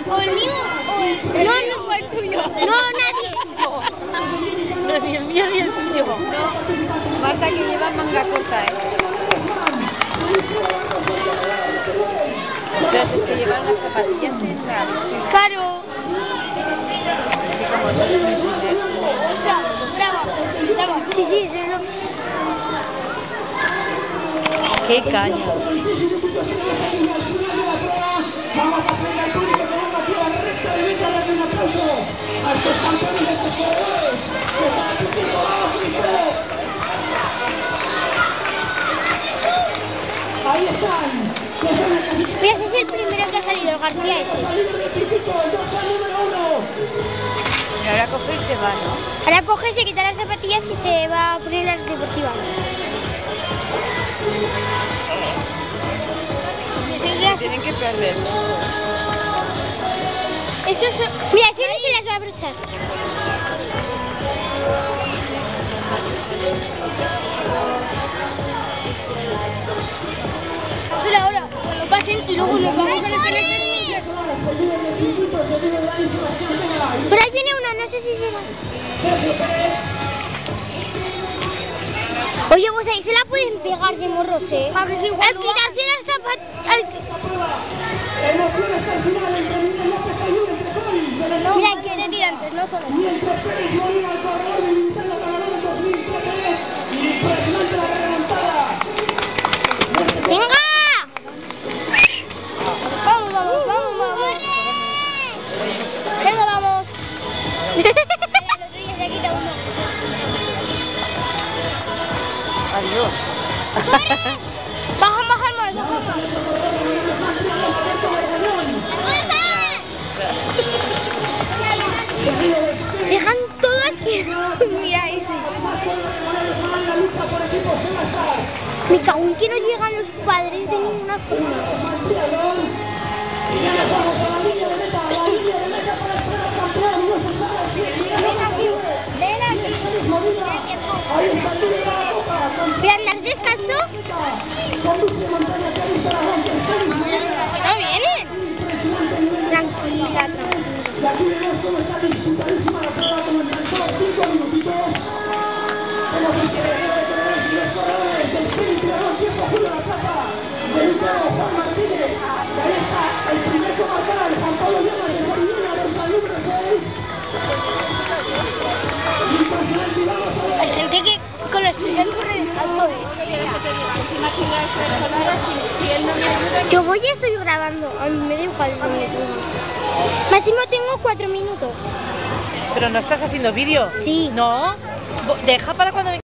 ¿O el mío o el... No, no, el tuyo. No, nadie. No, ni el mío ni el tuyo. No. Marta, que lleva manga corta, Pero es que llevan las zapatillas esas. Claro. Así como no les entiendes. Bravo. Sí, sí, sí. Qué caña. Vamos a poner al público que vamos aquí a la recta de meta, darle un aplauso a estos campeones de estos jugadores que están asistiendo a la final. Ahí están. Mira, ese es el primero que ha salido, el García ese. Y ahora coge y se va, ¿no? Ahora coge, se quita las zapatillas y se va a poner las deportivas. Tienen que perder. Eso es... Mira, ese no se las va a abrochar. Espera, ahora, cuando pasen y luego nos vamos a la... Por ahí viene uno, no sé si será. Oye, pues ahí se la pueden pegar de morros, ¿eh? Al quitarse las zapatillas... Mira, que de tirantes, no solo. ¡Venga! Vamos. Venga, vamos. Adiós. Baja más. Dejan todo aquí. Mira ese. Me cago en que no llegan los padres de ninguna forma. Ven aquí. ¿Pero andar descalzo? ¿No vienen? Tranquila. Hay gente que con los pies corre alto, Yo voy y estoy grabando, a mí me da igual el minuto. Máximo tengo 4 minutos. Pero no estás haciendo vídeo. Sí. No. Deja para cuando